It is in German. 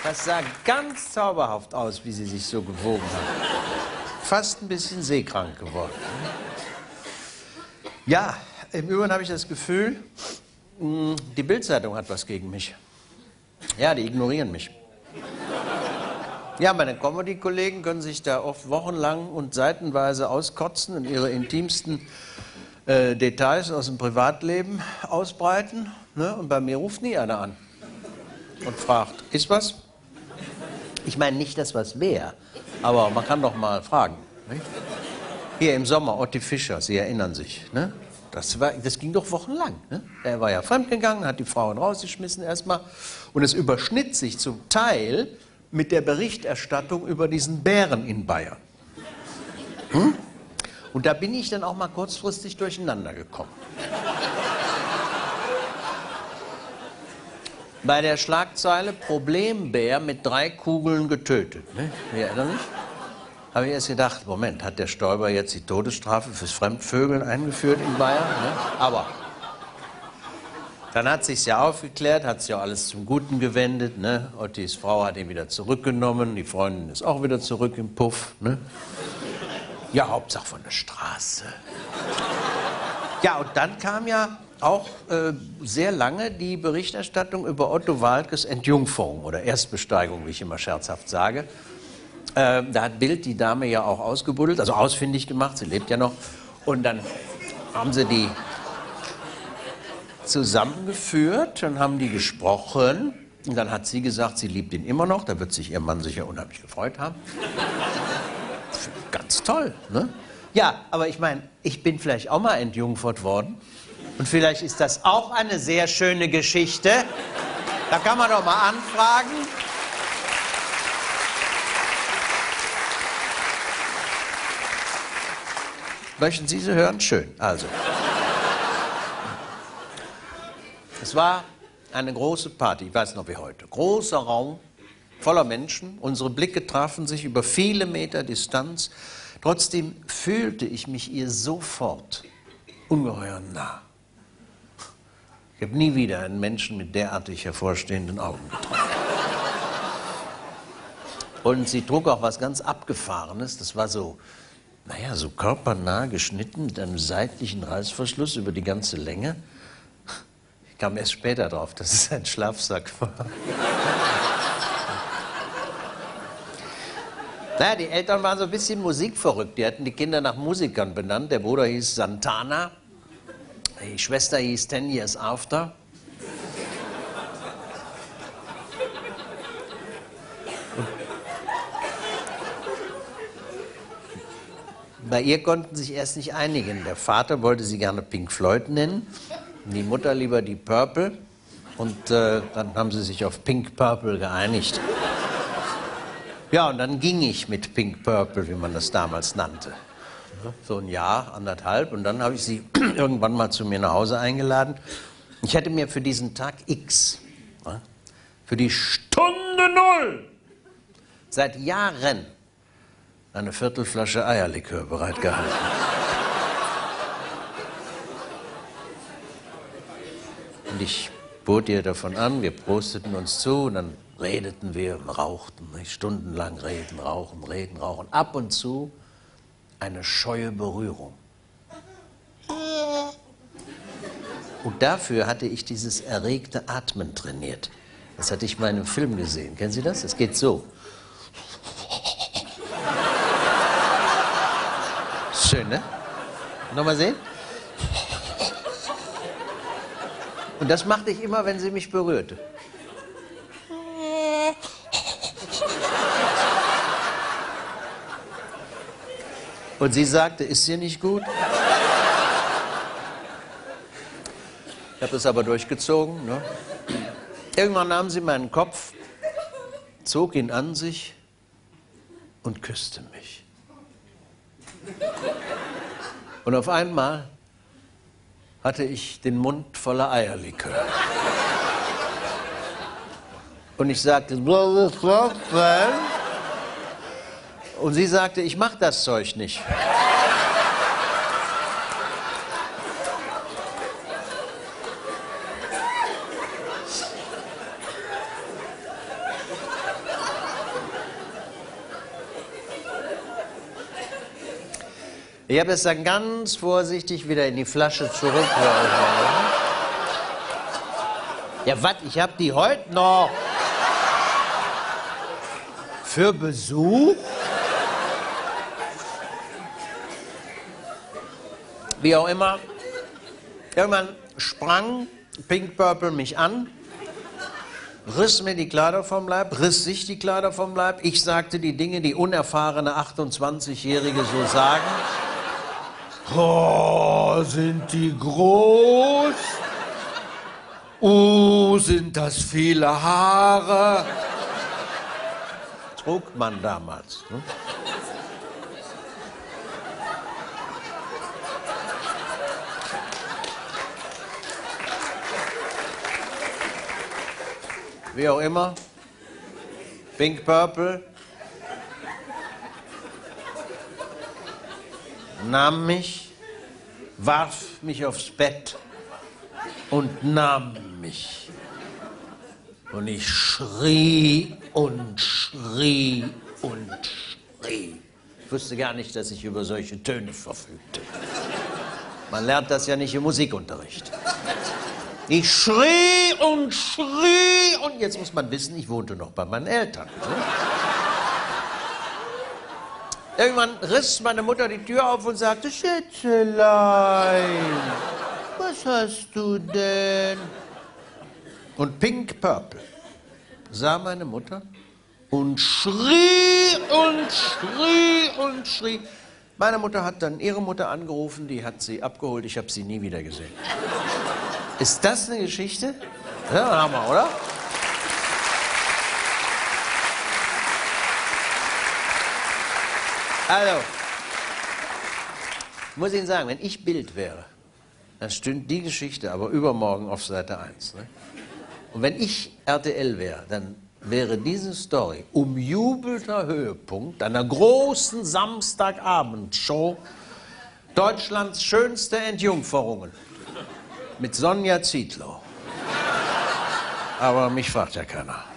Das sah ganz zauberhaft aus, wie sie sich so gewogen hat. Fast ein bisschen seekrank geworden. Ja, im Übrigen habe ich das Gefühl, die Bild-Zeitung hat was gegen mich. Ja, die ignorieren mich. Ja, meine Comedy-Kollegen können sich da oft wochenlang und seitenweise auskotzen und ihre intimsten Details aus dem Privatleben ausbreiten. Ne? Und bei mir ruft nie einer an und fragt, ist was? Ich meine nicht, dass was wäre, aber man kann doch mal fragen. Nicht? Hier im Sommer, Otti Fischer, Sie erinnern sich, ne? Das ging doch wochenlang. Ne? Er war ja fremdgegangen, hat die Frauen rausgeschmissen erstmal. Und es überschnitt sich zum Teil mit der Berichterstattung über diesen Bären in Bayern. Und da bin ich dann auch mal kurzfristig durcheinander gekommen. Bei der Schlagzeile Problembär mit 3 Kugeln getötet. Ne? Sie erinnern sich? Habe ich erst gedacht, Moment, hat der Stoiber jetzt die Todesstrafe fürs Fremdvögeln eingeführt in Bayern? Ne? Aber dann hat sich's ja aufgeklärt, hat sich ja alles zum Guten gewendet. Ne? Ottis Frau hat ihn wieder zurückgenommen, die Freundin ist auch wieder zurück im Puff. Ne? Ja, Hauptsache von der Straße. Ja, und dann kam ja auch sehr lange die Berichterstattung über Otto Waalkes Entjungferung oder Erstbesteigung, wie ich immer scherzhaft sage. Da hat Bild die Dame ja auch ausgebuddelt, also ausfindig gemacht, sie lebt ja noch. Und dann haben sie die zusammengeführt und haben die gesprochen. Und dann hat sie gesagt, sie liebt ihn immer noch. Da wird sich ihr Mann sicher unheimlich gefreut haben. Ganz toll, ne? Ja, aber ich meine, ich bin vielleicht auch mal entjungfert worden. Und vielleicht ist das auch eine sehr schöne Geschichte. Da kann man doch mal anfragen. Möchten Sie sie hören? Schön. Also. Es war eine große Party, ich weiß noch wie heute. Großer Raum, voller Menschen. Unsere Blicke trafen sich über viele Meter Distanz. Trotzdem fühlte ich mich ihr sofort ungeheuer nah. Ich habe nie wieder einen Menschen mit derartig hervorstehenden Augen getroffen. Und sie trug auch was ganz Abgefahrenes. Das war so, naja, so körpernah geschnitten mit einem seitlichen Reißverschluss über die ganze Länge. Ich kam erst später drauf, dass es ein Schlafsack war. Naja, die Eltern waren so ein bisschen musikverrückt. Die hatten die Kinder nach Musikern benannt. Der Bruder hieß Santana, die Schwester hieß 10 Years After. Bei ihr konnten sich erst nicht einigen. Der Vater wollte sie gerne Pink Floyd nennen, die Mutter lieber die Purple. Und dann haben sie sich auf Pink Purple geeinigt. Ja, und dann ging ich mit Pink Purple, wie man das damals nannte. So ein Jahr, anderthalb. Und dann habe ich sie irgendwann mal zu mir nach Hause eingeladen. Ich hatte mir für diesen Tag X, für die Stunde Null, seit Jahren eine Viertelflasche Eierlikör bereitgehalten. Und ich bot ihr davon an, wir prosteten uns zu und dann redeten wir und rauchten. Stundenlang reden, rauchen, reden, rauchen. Ab und zu eine scheue Berührung. Und dafür hatte ich dieses erregte Atmen trainiert. Das hatte ich mal in einem Film gesehen. Kennen Sie das? Das geht so. Schön, ne? Nochmal sehen? Und das machte ich immer, wenn sie mich berührte. Und sie sagte, ist dir nicht gut? Ich habe das aber durchgezogen. Ne? Irgendwann nahm sie meinen Kopf, zog ihn an sich und küsste mich. Und auf einmal hatte ich den Mund voller Eierlikör. Und ich sagte, und sie sagte, ich mach das Zeug nicht. Ich habe es dann ganz vorsichtig wieder in die Flasche zurück. Ja, was? Ich habe die heute noch. Für Besuch? Wie auch immer. Irgendwann sprang Pink Purple mich an, riss mir die Kleider vom Leib, riss sich die Kleider vom Leib. Ich sagte die Dinge, die unerfahrene 28-Jährige so sagen. Oh, sind die groß? Sind das viele Haare? Trug man damals. Ne? Wie auch immer, Pink Purple nahm mich, warf mich aufs Bett und nahm mich. Und ich schrie und schrie und schrie. Ich wusste gar nicht, dass ich über solche Töne verfügte. Man lernt das ja nicht im Musikunterricht. Ich schrie und jetzt muss man wissen, ich wohnte noch bei meinen Eltern. Ne? Irgendwann riss meine Mutter die Tür auf und sagte, Schätzelein, was hast du denn? Und Pink Purple sah meine Mutter und schrie und schrie und schrie. Meine Mutter hat dann ihre Mutter angerufen, die hat sie abgeholt, ich habe sie nie wieder gesehen. Ist das eine Geschichte? Ja, Hammer, oder? Also, muss ich Ihnen sagen, wenn ich Bild wäre, dann stünde die Geschichte aber übermorgen auf Seite 1. Ne? Und wenn ich RTL wäre, dann wäre diese Story umjubelter Höhepunkt einer großen Samstagabendshow Deutschlands schönste Entjungferungen mit Sonja Zietlow. Aber mich fragt ja keiner.